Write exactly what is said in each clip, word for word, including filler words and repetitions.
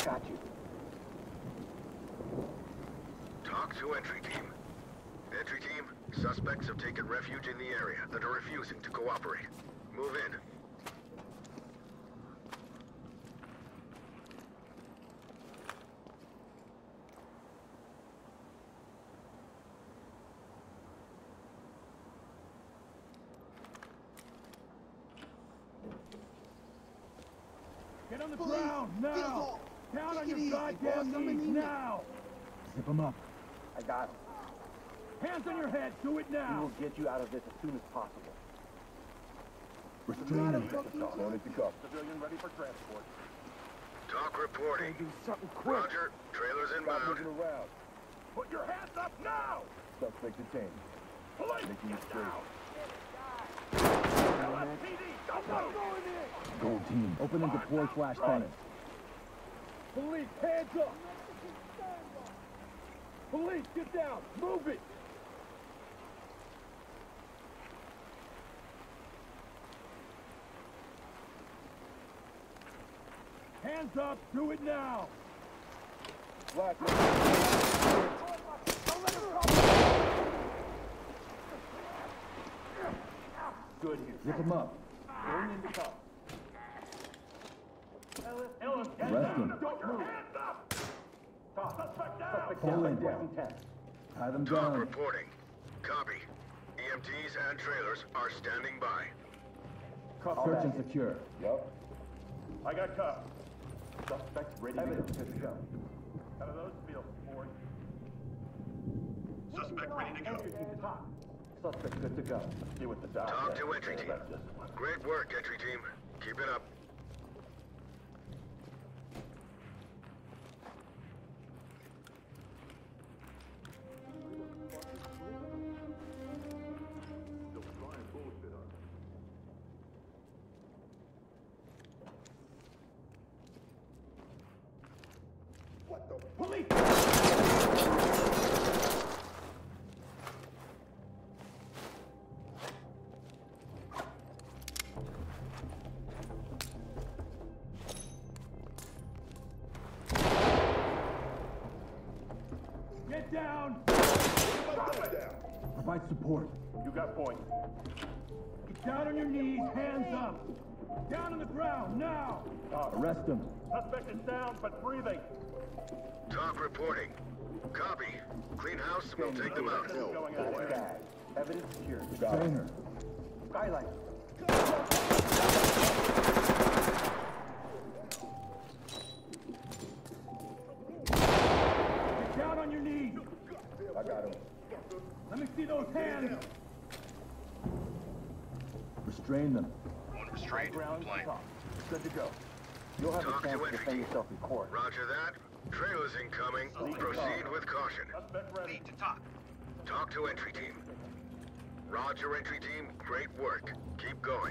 got you. Talk to entry team. Entry team, suspects have taken refuge in the area that are refusing to cooperate. Move in. Get on the Police, ground, now! Down on your easy, goddamn boss, knees, now! Zip him up. I got him. Hands on your head, do it We now! will get you out of this as soon as possible. Restrain him. Going to go. Civilian ready for transport. Talk reporting. Do something quick. Roger, trailers Stop inbound. moving around. Put your hands up now! Suspect detained. Police, Making get it straight. down! L S P D, don't go! Gold team, open and deploy flashbangs. Police, hands up! Police, get down! Move it! Hands up! Do it now! Black. Good here. Zip him up. Going into cuffs. Ellis, get Arrest down! him. Put your hands up! Suspect down! Suspect Pull down. in. Pressing ten. Tie them Talk down. reporting. Copy. E M Ts and trailers are standing by. Cuff Search back. and secure. Yup. I got cuffs. Suspect ready Evidence to go. Good to go. How do those feel, Ford? Suspect ready to Entry team to talk. Suspect good to go. Let's see what the doc Talk says. to entry team. That's this one. Great work, entry team. Keep it up. What the police? Get down! Provide support. You got point. Get down on your knees, hands up! Down on the ground, now! Arrest him. Suspect is down, but breathing. Talk reporting. Copy. Clean house, we'll take them out. Going on. Bag. Evidence secured. Restrain her. Skylight. Get down on your knees! I got him. Let me see those hands! Restrain them. One restraint, Ground compliant. talk. Good to go. You'll have Talk a chance to to entry defend team. yourself in court. Roger that. Trailers incoming. Proceed with caution. Suspect ready. to talk. Talk to entry team. Roger, entry team. Great work. Keep going.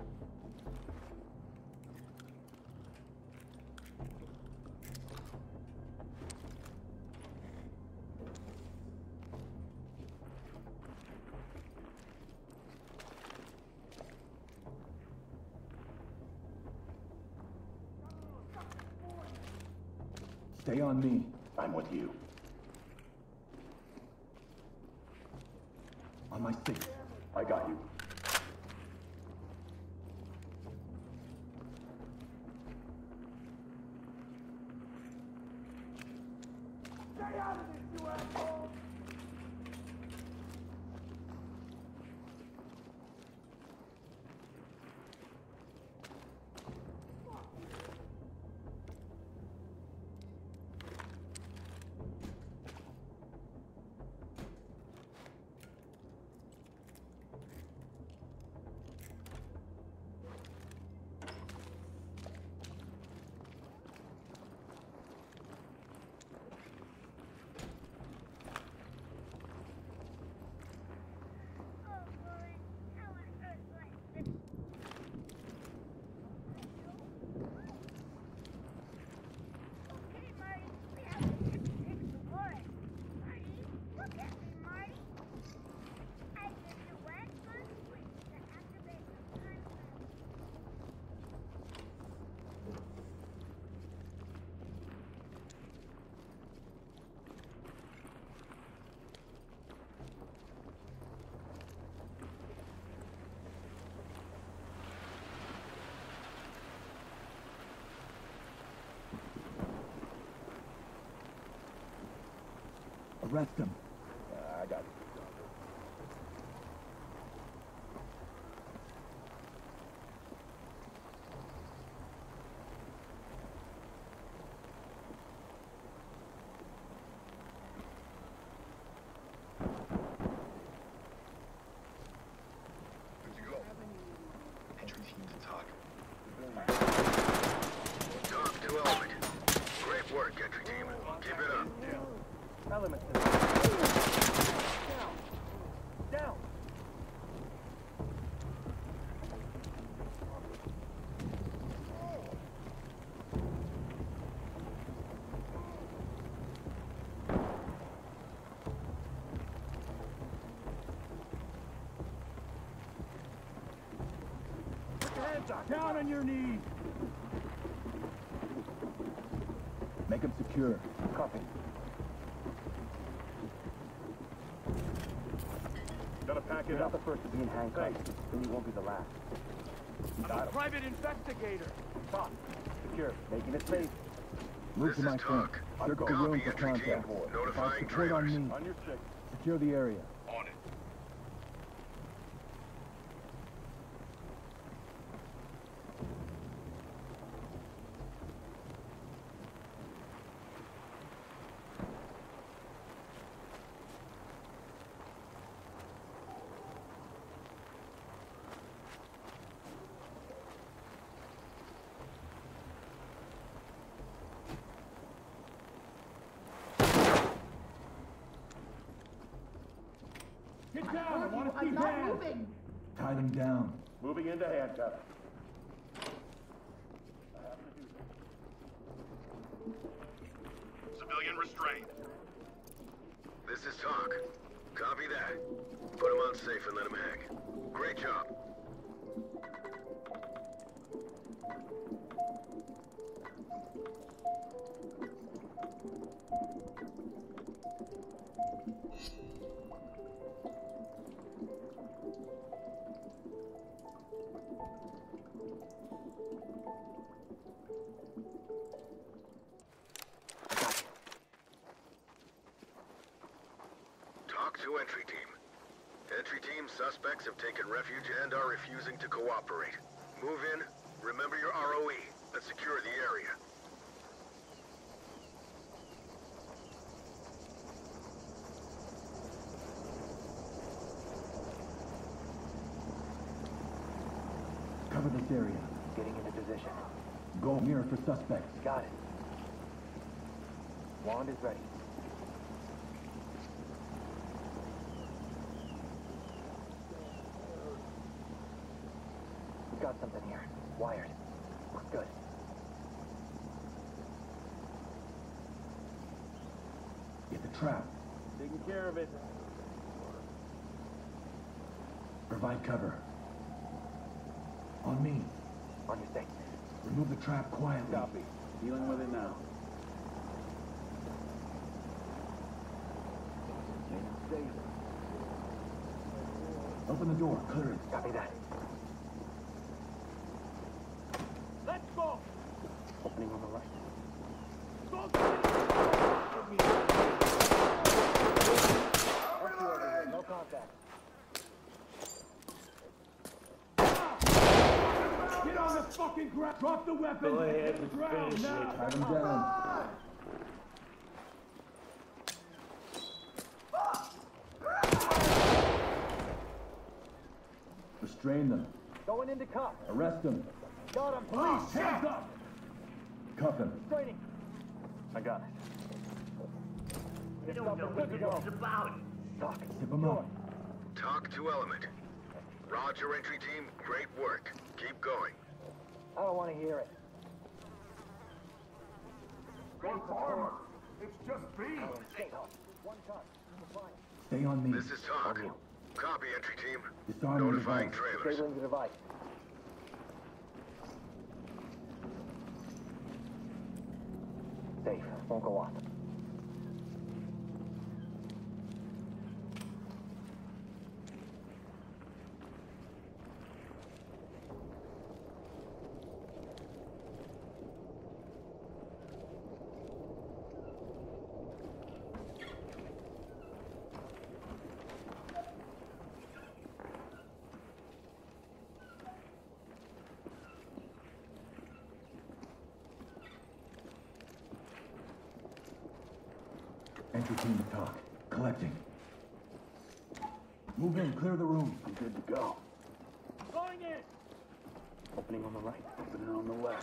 Stay on me. I'm with you. On my six. I got you. Stay out of this, you asshole! Arrest him. Uh, I got it. Good to go. Entry team to talk. Talk to Element. Great work, entry team. Keep it up. Element. Down. Down. Put your hands up. Down on your knees! Make him secure. Copy. Gotta pack You're it not up. the first to be in handcuffs. Then you won't be the last. I'm a private investigator. Talk. Secure. Making it safe. Move This to is my front. talk. Circle the Copy, room for entry team. contact. Notifying Support on trailers. me. On your six. Secure the area. On it. Get down! I Told want you, to see I'm not hands! moving. Tie them down. Moving into handcuffs. Civilian restrained. This is talk. Copy that. Put him on safe and let him hang. Great job. Talk to entry team. Entry team, suspects have taken refuge and are refusing to cooperate. Move in, remember your R O E, and secure the area. Cover this area. Getting into position. Go mirror for suspects. Got it. Wand is ready. We've got something here. Wired. Looks good. Get the trap. Taking care of it. Provide cover. On me. On your six. Remove the trap quietly. Copy. Dealing with it now. Safe. Open the door. Clear it. Copy that. Let's go! Opening on the right. Go! No contact. Get on the fucking ground! Drop the weapon! Go ahead Hit the and ground finish now! it. Tie them down. Restrain them. Going into cuff. Arrest them. Got him. Police, hands up! Cuff him. Training. I got it. You don't know what this is about. Talk. Zip them up. Talk to Element. Roger, entry team. Great work. Keep going. I don't want to hear it. Go forward! It's just beans! Stay up. One cut. We're fine. Stay on me. This is talk. On you. Copy, entry team. Disarm your Notifying device. trailers. Disabling the device. Safe. Won't go off. Entry team to talk. Collecting. Move in, clear the room. I'm good to go. Going in! Opening on the right, opening on the left.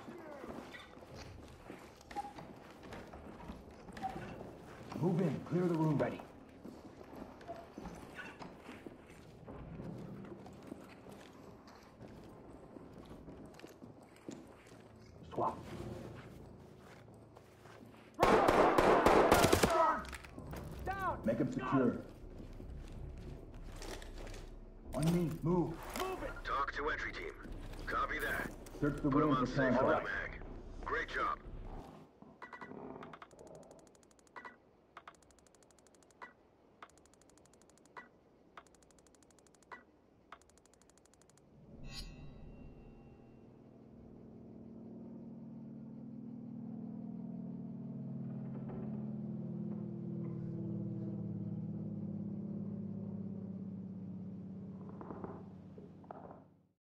Move in, clear the room. Ready. Swap. Down! Make him secure. On me, move. Move it! Talk to entry team. Copy that. Search the Put them room on for safe for the contact. mag. Great job.